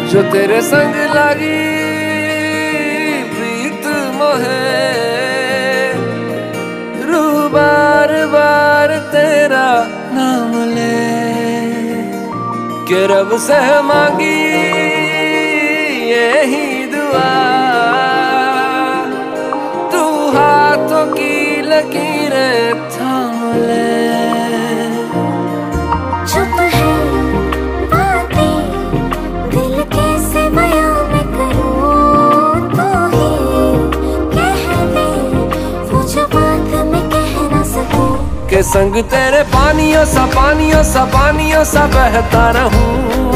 जो तेरे संग लगी प्रीत मोहे, रू बार बार तेरा नाम ले के रब से मांगी यही दुआ, तू हाथों की लकीरें थाम ले। चुप है बातें दिल कैसे बयां मैं करूं, तू ही कह दे वो जो बात मैं कह ना सकूं। के संग तेरे पानियों सा बहता रहूं,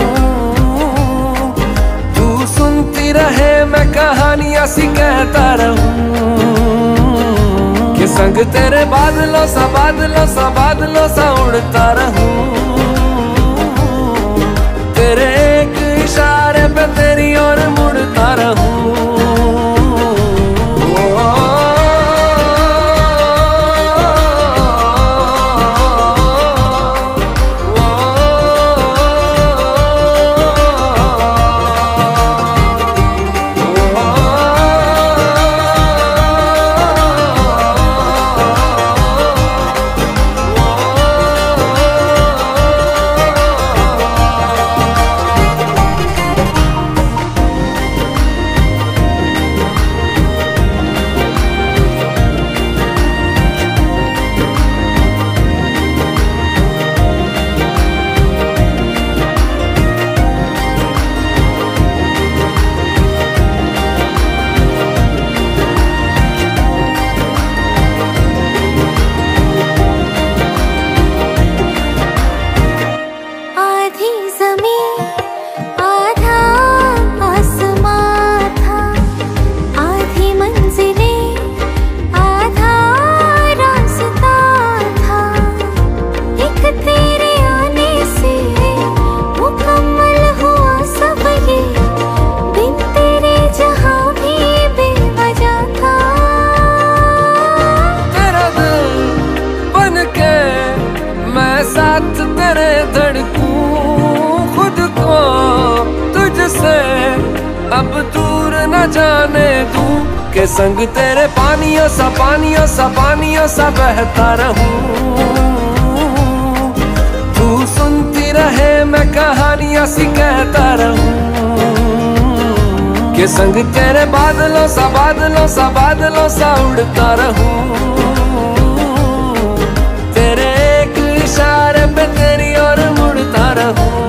तू सुनती रहे मैं कहानियां सी कहता रहूं। के संग तेरे बादलों सा उड़ता रहूं, तेरे एक इशारे पे तेरी ओर मुड़ता रहूं। साथ तेरे धड़कूं खुद को तुझसे अब दूर न जाने दूं। के संग तेरे पानियों सा बहता रहूं, तू सुनती रहे मैं कहानियां सी कहता रहूं। के संग तेरे बादलों सा उड़ता रहूं, तेरे एक इशारे पे तेरी ओर मुड़ता रहूं।